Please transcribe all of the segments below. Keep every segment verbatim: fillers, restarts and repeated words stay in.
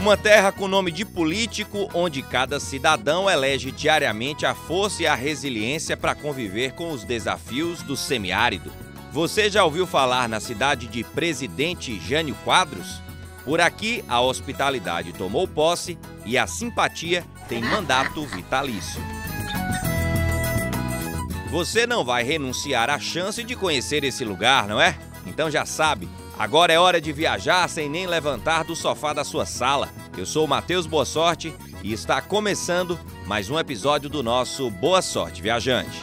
Uma terra com nome de político, onde cada cidadão elege diariamente a força e a resiliência para conviver com os desafios do semiárido. Você já ouviu falar na cidade de Presidente Jânio Quadros? Por aqui, a hospitalidade tomou posse e a simpatia tem mandato vitalício. Você não vai renunciar à chance de conhecer esse lugar, não é? Então já sabe, agora é hora de viajar sem nem levantar do sofá da sua sala. Eu sou o Matheus Boa Sorte e está começando mais um episódio do nosso Boa Sorte Viajante.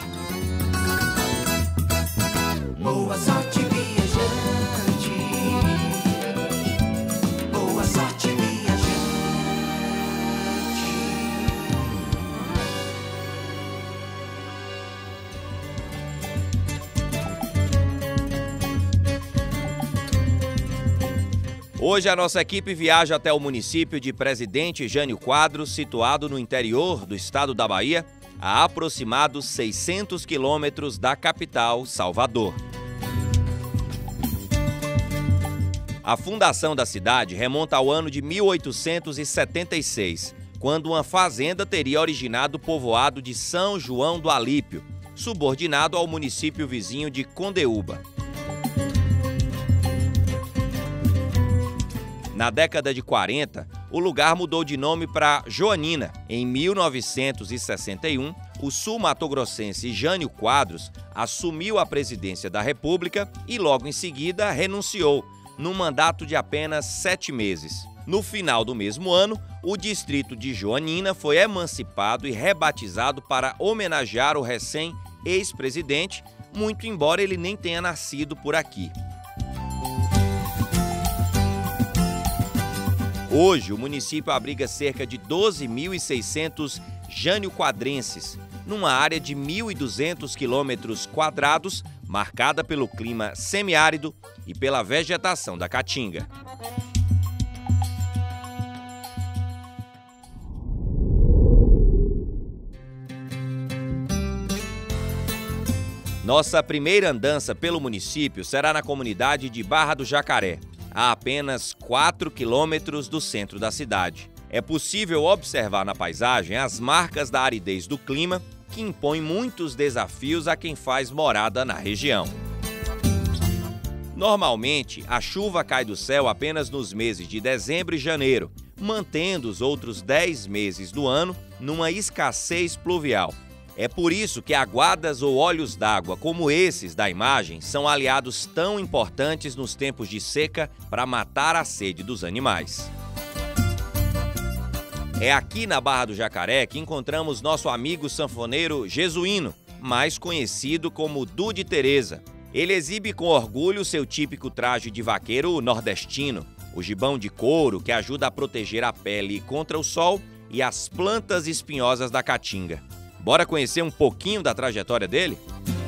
Boa sorte, viajante. Boa sorte, viajante. Hoje a nossa equipe viaja até o município de Presidente Jânio Quadros, situado no interior do estado da Bahia, a aproximados seiscentos quilômetros da capital, Salvador. A fundação da cidade remonta ao ano de mil oitocentos e setenta e seis, quando uma fazenda teria originado o povoado de São João do Alípio, subordinado ao município vizinho de Condeúba. Na década de quarenta, o lugar mudou de nome para Joanina. Em mil novecentos e sessenta e um, o sul-matogrossense Jânio Quadros assumiu a presidência da República e logo em seguida renunciou, num mandato de apenas sete meses. No final do mesmo ano, o distrito de Joanina foi emancipado e rebatizado para homenagear o recém-ex-presidente, muito embora ele nem tenha nascido por aqui. Hoje, o município abriga cerca de doze mil e seiscentos jânio-quadrenses, numa área de mil e duzentos quilômetros quadrados, marcada pelo clima semiárido e pela vegetação da caatinga. Nossa primeira andança pelo município será na comunidade de Barra do Jacaré, a apenas quatro quilômetros do centro da cidade. É possível observar na paisagem as marcas da aridez do clima, que impõe muitos desafios a quem faz morada na região. Normalmente, a chuva cai do céu apenas nos meses de dezembro e janeiro, mantendo os outros dez meses do ano numa escassez pluvial. É por isso que aguadas ou olhos d'água como esses da imagem são aliados tão importantes nos tempos de seca para matar a sede dos animais. É aqui na Barra do Jacaré que encontramos nosso amigo sanfoneiro Jesuíno, mais conhecido como Du de Teresa. Ele exibe com orgulho seu típico traje de vaqueiro nordestino, o gibão de couro que ajuda a proteger a pele contra o sol e as plantas espinhosas da caatinga. Bora conhecer um pouquinho da trajetória dele?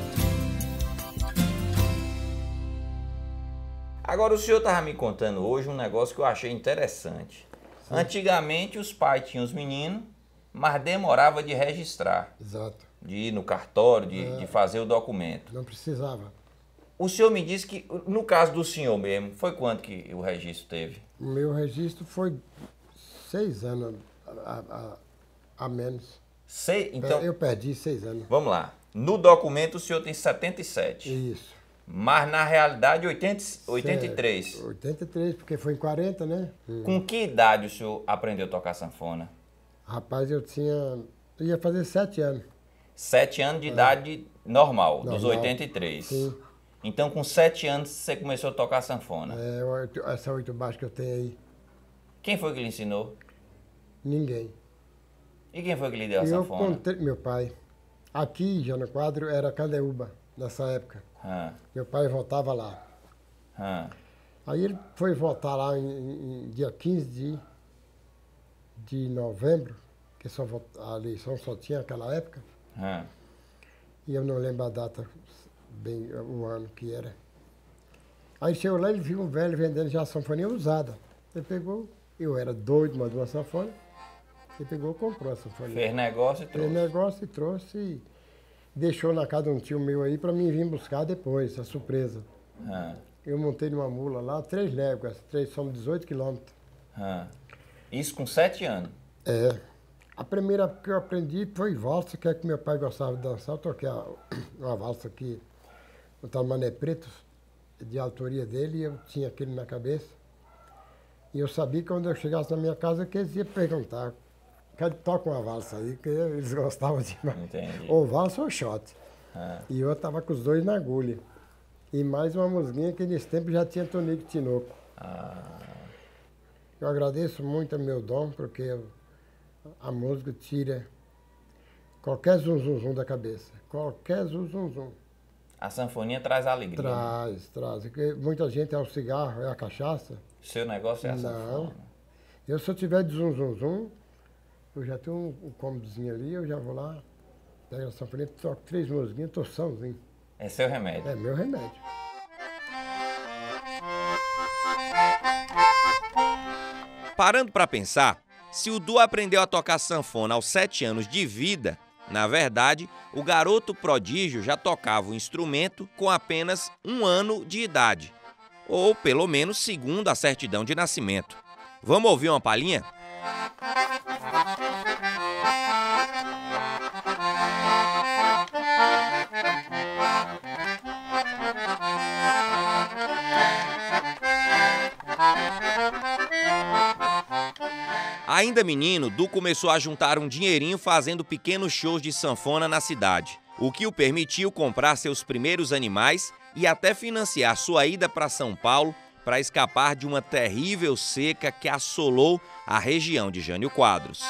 Agora, o senhor estava me contando hoje um negócio que eu achei interessante. Sim. Antigamente, os pais tinham os meninos, mas demorava de registrar. Exato. De ir no cartório, de, é, de fazer o documento. Não precisava. O senhor me disse que, no caso do senhor mesmo, foi quanto que o registro teve? O meu registro foi seis anos a, a, a menos. Sei, então, eu perdi seis anos. Vamos lá. No documento o senhor tem setenta e sete. Isso. Mas na realidade oitenta, oitenta e três. Certo. oitenta e três, porque foi em quarenta, né? Com que idade o senhor aprendeu a tocar sanfona? Rapaz, eu tinha... Eu ia fazer sete anos. Sete anos de é. idade normal, normal, dos oitenta e três. Sim. Então com sete anos você começou a tocar sanfona. É, essa oito baixo que eu tenho aí. Quem foi que lhe ensinou? Ninguém. E quem foi que lhe deu a eu sanfona? Contei, meu pai. Aqui, Jânio Quadro, era Condeúba, nessa época. Ah. Meu pai voltava lá. Ah. Aí ele foi voltar lá em, em dia quinze de, de novembro, que só, a eleição só tinha aquela época. Ah. E eu não lembro a data, bem o ano que era. Aí chegou lá e ele viu um velho vendendo já sanfoninha usada. Ele pegou, eu era doido, mandou uma sanfona. Ele pegou e comprou a sanfoninha. Fez negócio e trouxe. Fez negócio e trouxe e deixou na casa de um tio meu aí para mim vir buscar depois, a surpresa. Ah. Eu montei numa mula lá, três léguas, três, são dezoito quilômetros. Ah. Isso com sete anos. É. A primeira que eu aprendi foi valsa, que é que meu pai gostava de dançar. Eu toquei a- uma valsa aqui, o tal Mané Preto, de autoria dele, e eu tinha aquilo na cabeça. E eu sabia que quando eu chegasse na minha casa, que eles iam perguntar, cadê toca uma valsa aí, que eles gostavam demais. Entendi. Ou valsa ou shot. Ah. E eu estava com os dois na agulha. E mais uma musguinha que nesse tempo já tinha Tonico Tinoco. Ah. Eu agradeço muito ao meu dom, porque eu- a música tira qualquer zum zum zum da cabeça. Qualquer zum zum zum. A sanfoninha traz alegria. né? Traz, traz. Porque muita gente é o cigarro, é a cachaça. Seu negócio é a Não. sanfona. Eu, se eu tiver de zum zum zum, eu já tenho um, um cômodozinho ali, eu já vou lá, pego a sanfoninha, toco três musiquinhas, tô sãozinho. É seu remédio. É meu remédio. Parando para pensar, se o Du aprendeu a tocar sanfona aos sete anos de vida, na verdade, o garoto prodígio já tocava o instrumento com apenas um ano de idade, ou pelo menos segundo a certidão de nascimento. Vamos ouvir uma palhinha? Ainda menino, Du começou a juntar um dinheirinho fazendo pequenos shows de sanfona na cidade, o que o permitiu comprar seus primeiros animais e até financiar sua ida para São Paulo para escapar de uma terrível seca que assolou a região de Jânio Quadros.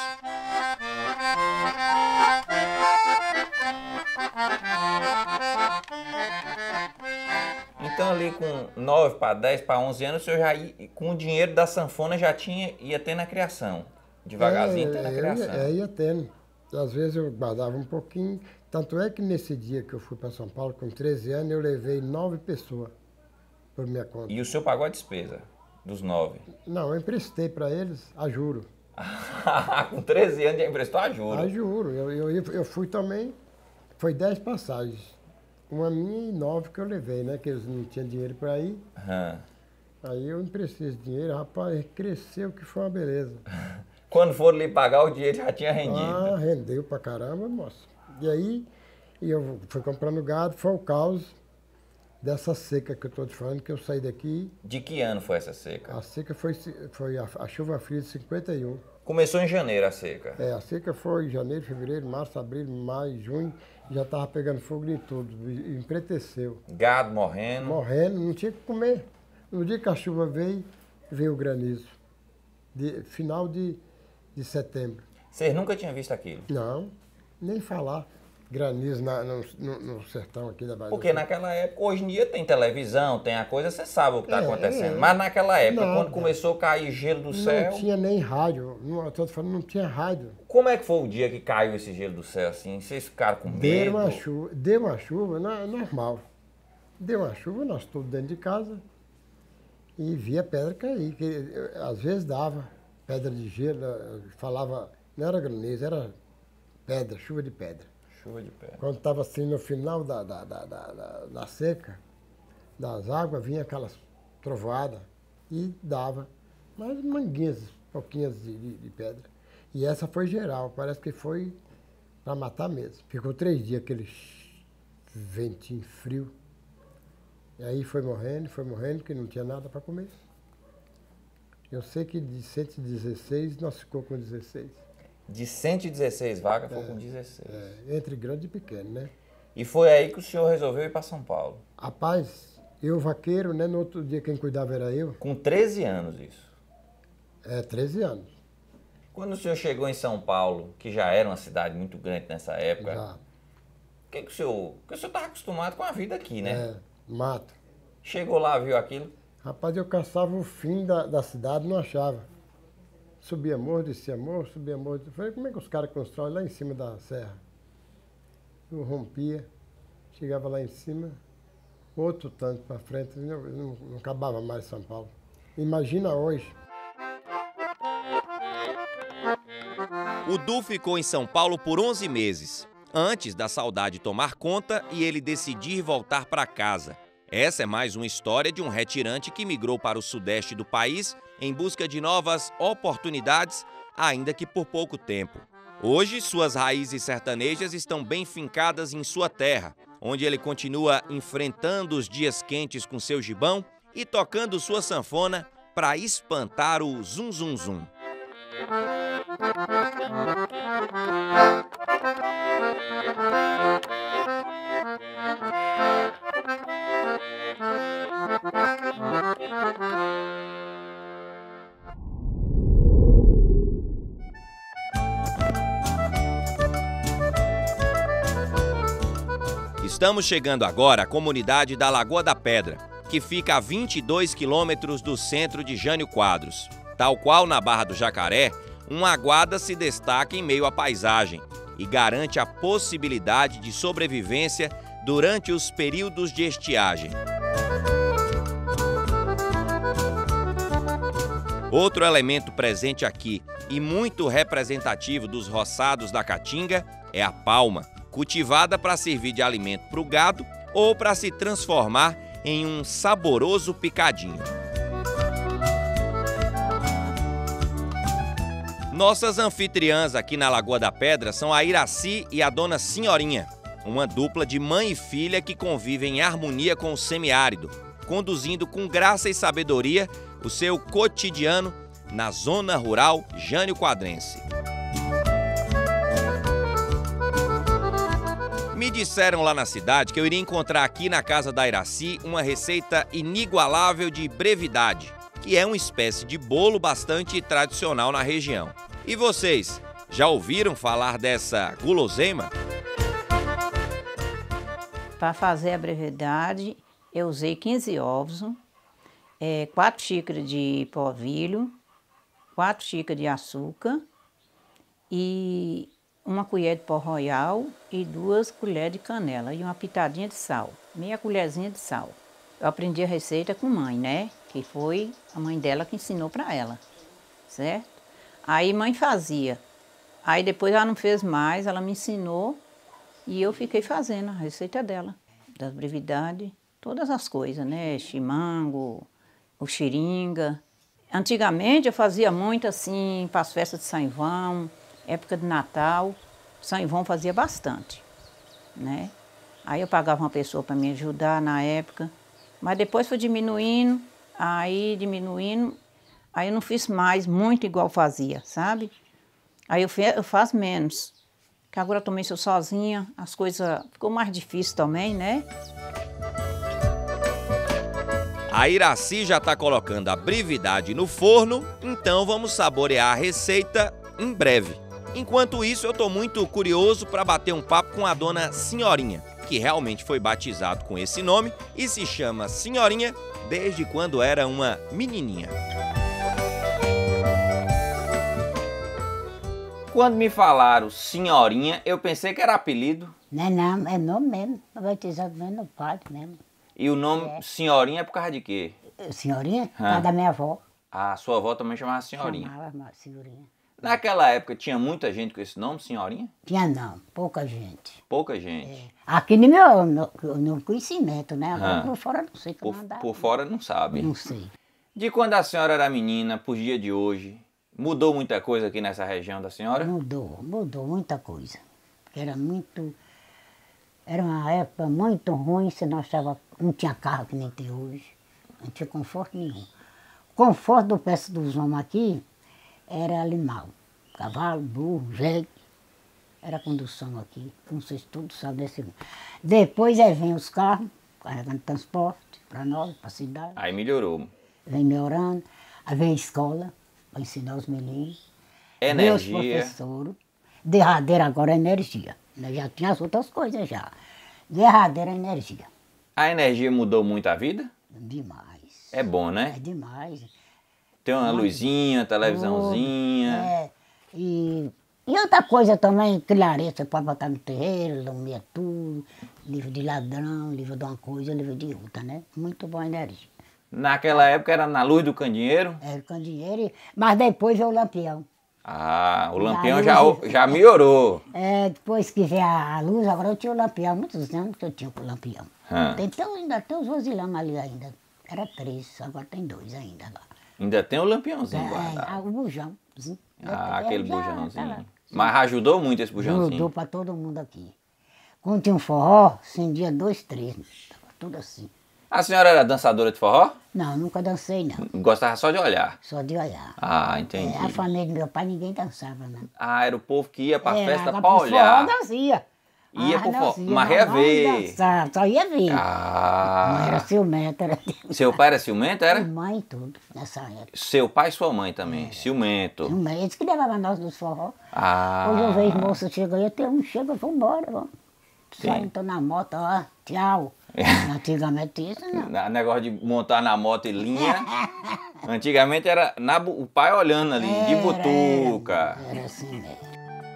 Então ali com nove para dez para onze anos, o senhor já ia, com o dinheiro da sanfona já tinha, ia ter na criação. Devagarzinho tem na É, eu criação. ia, é, ia tendo. Às vezes eu guardava um pouquinho. Tanto é que nesse dia que eu fui para São Paulo, com treze anos, eu levei nove pessoas por minha conta. E o senhor pagou a despesa dos nove. Não, eu emprestei para eles, a juro. Com treze anos já emprestou a juro. A juro. Eu, eu, eu fui também, foi dez passagens. Uma minha e nove que eu levei, né? Que eles não tinham dinheiro para ir. Aham. Aí eu emprestei esse dinheiro, rapaz, cresceu que foi uma beleza. Quando foram lhe pagar, o dinheiro já tinha rendido. Ah, rendeu pra caramba, moça. E aí, e eu fui comprando gado, foi o caos dessa seca que eu tô te falando, que eu saí daqui. De que ano foi essa seca? A seca foi, foi a, a chuva fria de cinquenta e um. Começou em janeiro a seca. É, a seca foi janeiro, fevereiro, março, abril, maio, junho, já tava pegando fogo em tudo, e empreteceu. Gado morrendo. Morrendo, não tinha o que comer. No dia que a chuva veio, veio o granizo. De, final de, de setembro. Vocês nunca tinham visto aquilo? Não, nem falar. Granizo na- no, no- no sertão aqui da Bahia. Porque naquela época, hoje em dia tem televisão, tem a coisa, você sabe o que está É, acontecendo. é. Mas naquela época, Nada. quando começou a cair gelo do Não céu, tinha nem rádio. Não, eu tô te falando, não tinha rádio. como é que foi o dia que caiu esse gelo do céu assim? Vocês ficaram com medo? Deu uma chuva, deu uma chuva, não, normal. Deu uma chuva, nós todos dentro de casa e via pedra cair. Que, eu, às vezes dava pedra de gelo, eu falava, não era granizo, era pedra, chuva de pedra. Chuva de pedra. Quando estava assim no final da, da, da, da, da- da seca, das águas, vinha aquelas trovoadas e dava. Mas manguinhas, pouquinhas de, de, de pedra. E essa foi geral, parece que foi para matar mesmo. Ficou três dias aquele ventinho frio. E aí foi morrendo, foi morrendo, que não tinha nada para comer. Eu sei que de cento e dezesseis, nós ficou com dezesseis. De cento e dezesseis vagas, foi com dezesseis. É, entre grande e pequeno, né? E foi aí que o senhor resolveu ir para São Paulo. Rapaz, eu vaqueiro, né? No outro dia quem cuidava era eu. Com treze anos isso. É, treze anos. Quando o senhor chegou em São Paulo, que já era uma cidade muito grande nessa época, Já. o que, que o senhor... Porque o senhor estava acostumado com a vida aqui, né? É, mato. Chegou lá, viu aquilo? Rapaz, eu caçava o fim da, da cidade, não achava. Subia morro, descia morro, subia morro. Eu falei, como é que os caras constroem lá em cima da serra? Eu rompia, chegava lá em cima, outro tanto para frente, não, não, não acabava mais São Paulo. Imagina hoje. O Du ficou em São Paulo por onze meses, antes da saudade tomar conta e ele decidir voltar para casa. Essa é mais uma história de um retirante que migrou para o sudeste do país em busca de novas oportunidades, ainda que por pouco tempo. Hoje, suas raízes sertanejas estão bem fincadas em sua terra, onde ele continua enfrentando os dias quentes com seu gibão e tocando sua sanfona para espantar o zum zum zum. Estamos chegando agora à comunidade da Lagoa da Pedra, que fica a vinte e dois quilômetros do centro de Jânio Quadros. Tal qual na Barra do Jacaré, uma aguada se destaca em meio à paisagem e garante a possibilidade de sobrevivência durante os períodos de estiagem. Outro elemento presente aqui e muito representativo dos roçados da Caatinga é a palma, cultivada para servir de alimento para o gado ou para se transformar em um saboroso picadinho. Nossas anfitriãs aqui na Lagoa da Pedra são a Iraci e a Dona Senhorinha, uma dupla de mãe e filha que convivem em harmonia com o semiárido, conduzindo com graça e sabedoria o seu cotidiano na zona rural jânio-quadrense. Me disseram lá na cidade que eu iria encontrar aqui na casa da Iraci uma receita inigualável de brevidade, que é uma espécie de bolo bastante tradicional na região. E vocês, já ouviram falar dessa guloseima? Para fazer a brevidade, eu usei quinze ovos, é, quatro xícaras de polvilho, quatro xícaras de açúcar e uma colher de pó royal e duas colheres de canela e uma pitadinha de sal, meia colherzinha de sal. Eu aprendi a receita com mãe, né? Que foi a mãe dela que ensinou para ela, certo? Aí mãe fazia. Aí depois ela não fez mais, ela me ensinou e eu fiquei fazendo a receita dela, das brevidades, todas as coisas, né? Chimango, o xiringa. Antigamente eu fazia muito assim, para as festas de São João, época de Natal, São João fazia bastante, né? Aí eu pagava uma pessoa para me ajudar na época, mas depois foi diminuindo, aí diminuindo, aí eu não fiz mais muito igual fazia, sabe? Aí eu, eu faço menos, que agora eu também sou sozinha, as coisas ficou mais difícil também, né? A Iraci já está colocando a brevidade no forno, então vamos saborear a receita em breve. Enquanto isso, eu estou muito curioso para bater um papo com a Dona Senhorinha, que realmente foi batizado com esse nome e se chama Senhorinha desde quando era uma menininha. Quando me falaram Senhorinha, eu pensei que era apelido. Não, não, é nome mesmo, batizado mesmo no padre mesmo. E o nome É. Senhorinha é por causa de quê? Senhorinha, por Ah. causa da minha avó. A sua avó também chamava Senhorinha. Chamava ma- senhorinha. Naquela época tinha muita gente com esse nome, Senhorinha? Tinha não, pouca gente. Pouca gente. Aqui no meu no, no conhecimento, né? Agora Ah. por fora não sei como Por, andar. por fora não sabe. Não sei. De quando a senhora era menina pro dia de hoje, mudou muita coisa aqui nessa região da senhora? Mudou, mudou muita coisa. Porque era muito. Era uma época muito ruim, se nós tava, não tinha carro que nem tem hoje. Não tinha conforto nenhum. O conforto do peço dos homens aqui era animal. Cavalo, burro, jegue. Era a condução aqui. Não sei se todos sabem desse. Depois aí vem os carros, carregando transporte para nós, para a cidade. Aí melhorou. Vem melhorando. Aí vem a escola, para ensinar os meninos. Vem os Energia. professores. Derradeira agora é energia. Né? Já tinha as outras coisas já. Derradeira é energia. A energia mudou muito a vida? Demais. É bom, É né? demais. Tem uma luzinha, televisãozinha. É. E, e outra coisa também, clareira, você pode botar no terreiro, lumia tudo, livro de ladrão, livro de uma coisa, livro de outra, né? Muito boa energia. Naquela época era na luz do candeeiro. Era com dinheiro, e- mas depois veio o lampião. Ah, o E lampião aí já, eu- já melhorou. É, depois que veio a luz, agora eu tinha o lampião, muitos anos que eu tinha o lampião. Ah. Tem até, ainda tem os vasilhames ali ainda. Era três, agora tem dois ainda lá. Ainda tem o lampiãozinho É, guardado. ah, o bujão. sim. Ah, É, aquele já bujãozinho. tá lá. Mas ajudou muito esse bujãozinho. Ajudou pra todo mundo aqui. Quando tinha um forró, acendia dois, três. Tava tudo assim. A senhora era dançadora de forró? Não, nunca dancei não. Gostava só de olhar. Só de olhar. Ah, É, entendi. a família do meu pai ninguém dançava, não. Ah, era o povo que ia pra Era, festa mas pra pro olhar. Forró nós ia. Ia Ah, pro nós forró, ia, mas nós ia não ver. dançava, só ia ver. Não era Ah. ciumento, era Seu pai era ciumento, era? mãe e tudo, nessa época. Seu pai e sua mãe também, ciumento. Ciumento. Eles que levavam nós dos forró. Ah. Hoje eu vejo moça chega aí, tem um chega, vamos embora, vamos. Sai, tô na moto, ó, tchau. Antigamente isso não. Na- Negócio de montar na moto e linha. Antigamente era na bu- o pai olhando ali, de Era, butuca. Era, era assim mesmo.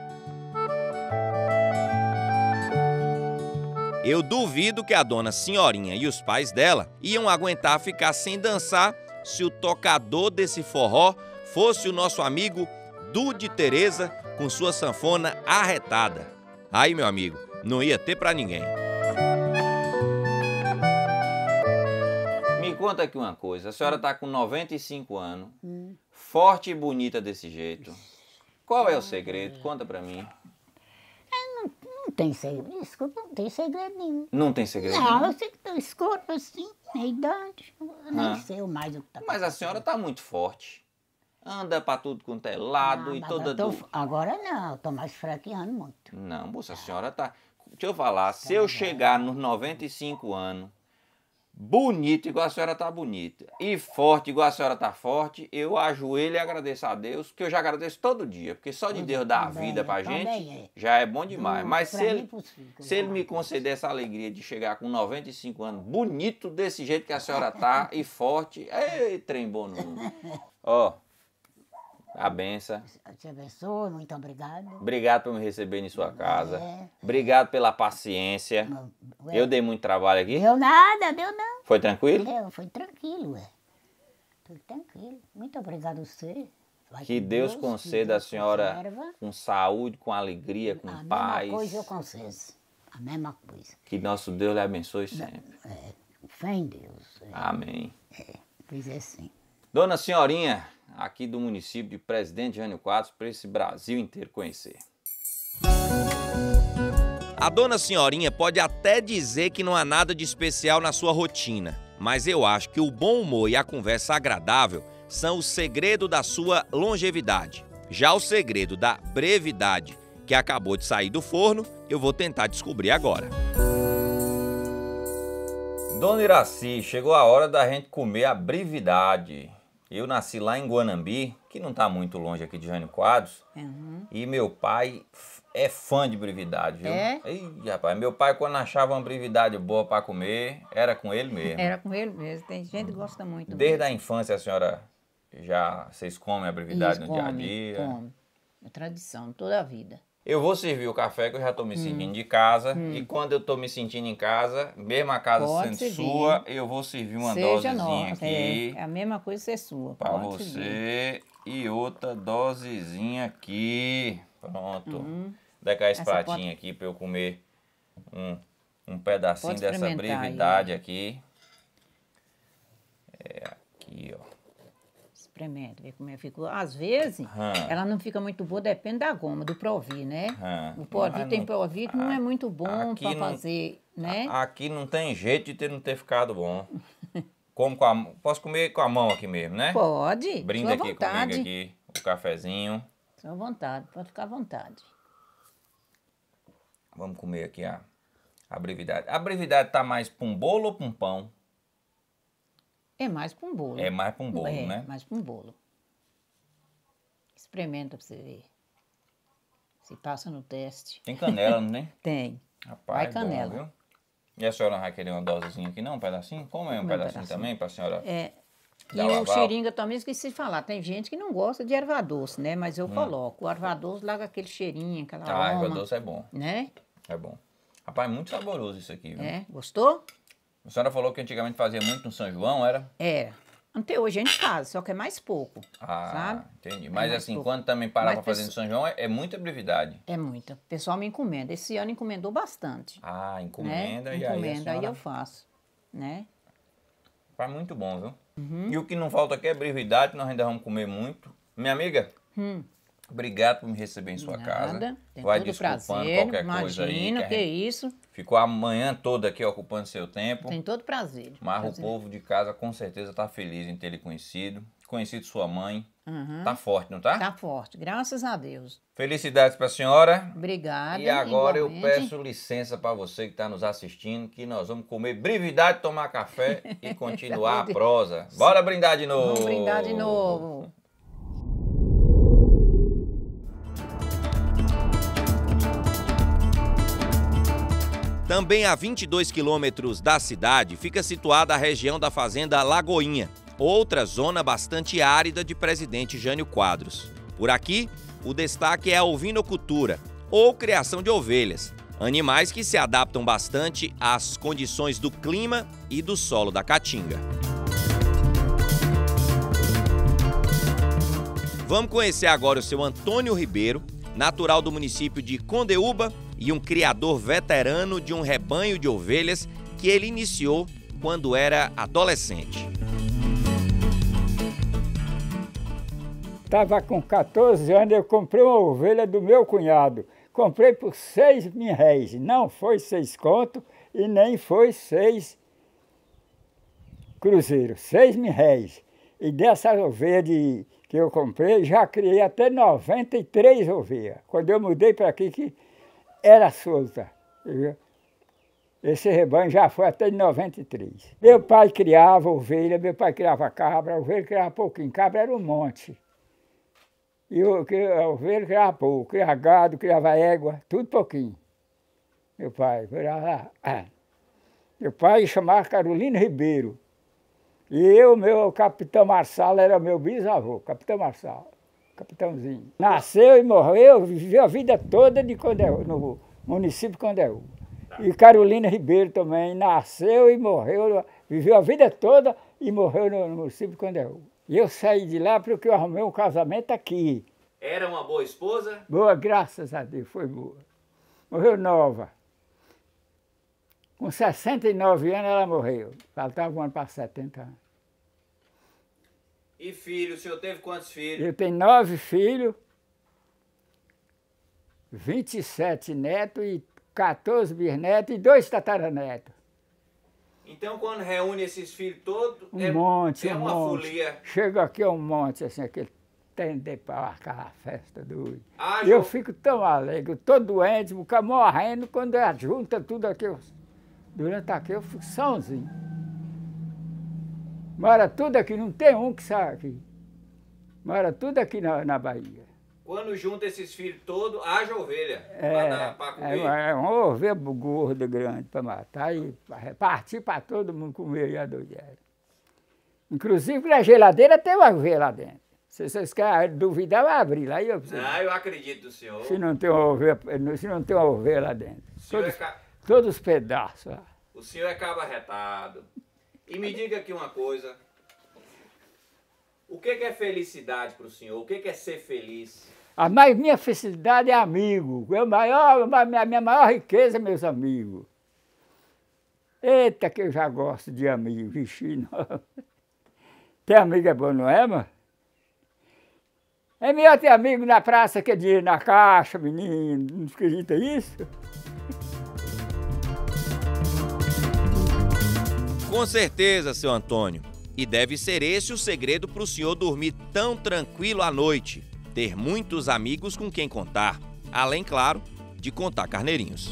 Eu duvido que a dona Senhorinha e os pais dela iam aguentar ficar sem dançar se o tocador desse forró fosse o nosso amigo Dude Teresa com sua sanfona arretada. Aí, meu amigo, não ia ter pra ninguém. Me conta aqui uma coisa, a senhora tá com noventa e cinco anos, forte e bonita desse jeito. Qual é o segredo? Conta pra mim. Não tem segredo, desculpa, não tem segredo nenhum. Não tem segredo? Não, eu sei que eu escuro assim, na idade, eu nem Ah. sei mais o que tá Mas a senhora tá muito forte. Anda pra tudo quanto é lado Não, e mas toda eu tô- do... Agora não, eu tô mais fraqueando muito. Não, moça, a senhora tá... Deixa eu falar, se eu chegar nos noventa e cinco anos, bonito igual a senhora tá bonita, e forte igual a senhora tá forte, eu ajoelho e agradeço a Deus, que eu já agradeço todo dia, porque só de Deus dar a também, vida pra também gente, é. já é bom demais. Não, Mas pra se mim, ele, pros filhos, se ele não. me conceder essa alegria de chegar com noventa e cinco anos, bonito desse jeito que a senhora tá, e forte, ei, trem bom no mundo. Ó, a benção. Te abençoe, muito obrigado. Obrigado por me receber em sua casa. É. Obrigado pela paciência. Ué, Eu dei muito trabalho aqui. Deu nada, deu não. Foi tranquilo? É, foi tranquilo, ué. Foi tranquilo. Muito obrigado a você. Vai Que com Deus que conceda a Deus senhora conserva. com saúde, com alegria, com A paz. mesma coisa eu concedo. A mesma coisa. Que nosso Deus lhe abençoe sempre. É, fé em Deus. É, Amém. pois é assim. Dona Senhorinha, aqui do município de Presidente Jânio Quadros, para esse Brasil inteiro conhecer. A dona Senhorinha pode até dizer que não há nada de especial na sua rotina, mas eu acho que o bom humor e a conversa agradável são o segredo da sua longevidade. Já o segredo da brevidade, que acabou de sair do forno, eu vou tentar descobrir agora. Dona Iraci, chegou a hora da gente comer a brevidade. Eu nasci lá em Guanambi, que não está muito longe aqui de Jânio Quadros, Uhum. e meu pai é fã de brevidade, viu? É? Ih, rapaz, meu pai quando achava uma brevidade boa para comer, era com ele mesmo. Era com ele mesmo. Tem gente que gosta muito. Desde a infância a senhora já, vocês comem a brevidade Isso, no dia a come, dia? come. É tradição, toda a vida. Eu vou servir o café que eu já estou Hum. me sentindo de casa, e quando eu estou me sentindo em casa, mesmo a casa Pode sendo servir. sua, eu vou servir uma Seja dosezinha nossa, aqui. é, é a mesma coisa ser sua. Pra pode servir. você e outra dosezinha aqui. Pronto. Uhum. Dá cá esse Essa pratinho aqui pra eu comer um, um pedacinho Pode dessa experimentar aí, brevidade ó. aqui. É aqui, ó. Experimenta, ver como é que ficou. Às vezes, Hum. ela não fica muito boa, depende da goma, do Provi, né? Hum. O Provi Mas tem não- Provi que não é muito bom aqui para não- fazer, né? Aqui não tem jeito de ter, não ter ficado bom. Como com a, mão- posso comer com a mão aqui mesmo, né? Pode, Brinda sua aqui vontade. comigo aqui, o cafezinho. Sua vontade, pode ficar à vontade. Vamos comer aqui a, a brevidade. A brevidade tá mais pra um bolo ou pra um pão? É mais para um bolo. É mais pra um bolo, é, né? mais para um bolo. Experimenta para você ver. Se passa no teste. Tem canela, não tem? Tem. Rapaz, Vai bom, canela. viu? E a senhora vai querer uma dosezinha aqui, não? Um pedacinho? Como é um Comer um pedacinho, pedacinho. também, pra senhora? É. E Dá o lavar. cheirinho eu também esqueci de falar. Tem gente que não gosta de erva doce, né? Mas Hum. eu coloco. O erva doce larga aquele cheirinho, aquela Ah, erva aroma. doce é bom. Né? É bom. Rapaz, muito saboroso isso aqui, viu? É. Gostou? A senhora falou que antigamente fazia muito no São João, era? Era. Até hoje a gente faz, só que é mais pouco, Ah, sabe? entendi. É Mas mais assim, pouco. quando também parar Mas pra fazer no pessoa- São João, é, é muita brevidade. É muita. O pessoal me encomenda. Esse ano encomendou bastante. Ah, né? encomenda e aí a Encomenda, aí senhora eu faço, né? faz muito bom, viu? Uhum. E o que não falta aqui é brevidade, nós ainda vamos comer muito. Minha amiga, Hum. obrigado por me receber em sua casa. Nada. Tem Vai todo desculpando prazer. qualquer coisa aí. Imagina, que a que gente isso. ficou a manhã toda aqui ocupando seu tempo. Tem todo prazer. Mas prazer. o povo de casa com certeza tá feliz em ter lhe conhecido. Conhecido sua mãe. Uhum. Tá forte, não tá? Tá forte, graças a Deus. Felicidades pra senhora. Obrigada. E agora eu igualmente. peço licença para você que está nos assistindo, que nós vamos comer brevidade, tomar café e continuar a prosa. Bora brindar de novo! Vamos brindar de novo. Também a vinte e dois quilômetros da cidade fica situada a região da fazenda Lagoinha, outra zona bastante árida de Presidente Jânio Quadros. Por aqui, o destaque é a ovinocultura, ou criação de ovelhas, animais que se adaptam bastante às condições do clima e do solo da Caatinga. Vamos conhecer agora o seu Antônio Ribeiro, natural do município de Condeúba e um criador veterano de um rebanho de ovelhas que ele iniciou quando era adolescente. Estava com quatorze anos, eu comprei uma ovelha do meu cunhado. Comprei por seis mil réis. Não foi seis conto e nem foi seis cruzeiros. Seis mil réis. E dessa ovelha de, que eu comprei, já criei até noventa e três ovelhas. Quando eu mudei para aqui, que era solta. Esse rebanho já foi até de noventa e três. Meu pai criava ovelha, meu pai criava cabra, a ovelha criava pouquinho. Cabra era um monte. E eu, a ovelha criava pouco, criava gado, criava égua, tudo pouquinho. Meu pai, criava, ah. Meu pai chamava Carolina Ribeiro. E eu, meu capitão Marçal, era meu bisavô, capitão Marçal, capitãozinho. Nasceu e morreu, viveu a vida toda de Condeú, no município de Condeú. E Carolina Ribeiro também nasceu e morreu, viveu a vida toda e morreu no, no município de Condeú. E eu saí de lá porque eu arrumei um casamento aqui. Era uma boa esposa? Boa, graças a Deus, foi boa. Morreu nova. Com sessenta e nove anos ela morreu. Faltava um ano para setenta anos. E filho, o senhor teve quantos filhos? Eu tenho nove filhos, vinte e sete netos e quatorze bisnetos e dois tataranetos. Então, quando reúne esses filhos todos, Um monte, é um uma monte. folia. Chega aqui é um monte, assim, aquele tende para marcar a festa doida. Ah, E eu João. fico tão alegre, eu tô doente, fico morrendo, quando é junta tudo aqui, eu, durante aqui eu fico sozinho. Mora tudo aqui, não tem um que sai aqui. Mora tudo aqui na, na Bahia. Quando junta esses filhos todos, haja ovelha É, pra, dar, pra é, comer. uma- é uma ovelha gorda grande para matar e pra repartir para todo mundo comer e a doideira. Inclusive na geladeira tem uma ovelha lá dentro. Se vocês querem duvidar, vai abrir lá e eu Ah, eu acredito no senhor. se não tem uma ovelha, se não tem uma ovelha lá dentro. O senhor, é Todos, ca... todos os pedaços lá. o senhor é cabarretado. E me diga aqui uma coisa. O que que é felicidade para o senhor? O que que é ser feliz? A mais, minha felicidade é amigo. Eu maior, a minha, minha maior riqueza é meus amigos. Eita, que eu já gosto de amigo, vixe, não. Ter amigo é bom, não é, mano? É melhor ter amigo na praça que dinheiro na caixa, menino. Não acredita isso? Com certeza, seu Antônio. E deve ser esse o segredo para o senhor dormir tão tranquilo à noite. Ter muitos amigos com quem contar. Além, claro, de contar carneirinhos.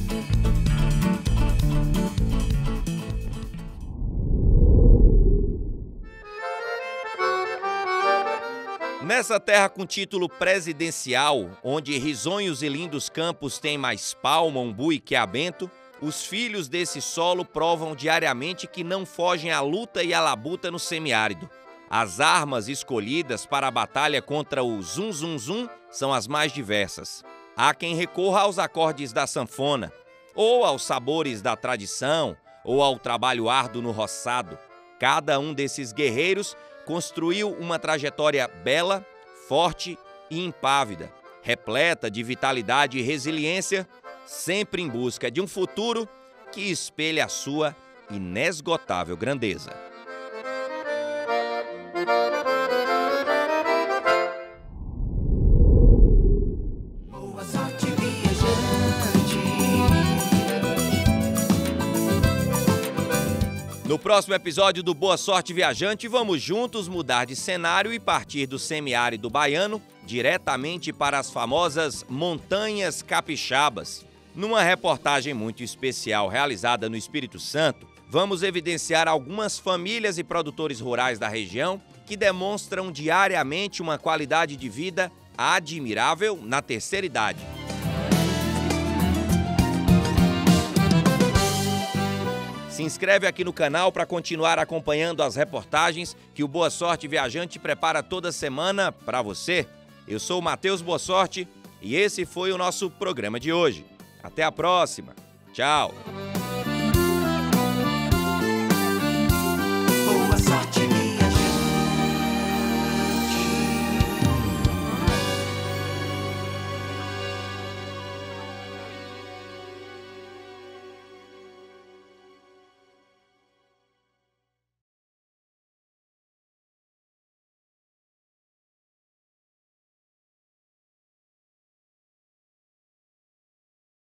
Nessa terra com título presidencial, onde risonhos e lindos campos têm mais palma, umbu e quiabento, os filhos desse solo provam diariamente que não fogem à luta e à labuta no semiárido. As armas escolhidas para a batalha contra o zum zum zum são as mais diversas. Há quem recorra aos acordes da sanfona, ou aos sabores da tradição, ou ao trabalho árduo no roçado. Cada um desses guerreiros construiu uma trajetória bela, forte e impávida, repleta de vitalidade e resiliência, sempre em busca de um futuro que espelhe a sua inesgotável grandeza. Boa sorte, viajante. No próximo episódio do Boa Sorte Viajante, vamos juntos mudar de cenário e partir do semiárido baiano diretamente para as famosas Montanhas Capixabas. Numa reportagem muito especial realizada no Espírito Santo, vamos evidenciar algumas famílias e produtores rurais da região que demonstram diariamente uma qualidade de vida admirável na terceira idade. Se inscreve aqui no canal para continuar acompanhando as reportagens que o Boa Sorte Viajante prepara toda semana para você. Eu sou o Matheus Boa Sorte e esse foi o nosso programa de hoje. Até a próxima. Tchau.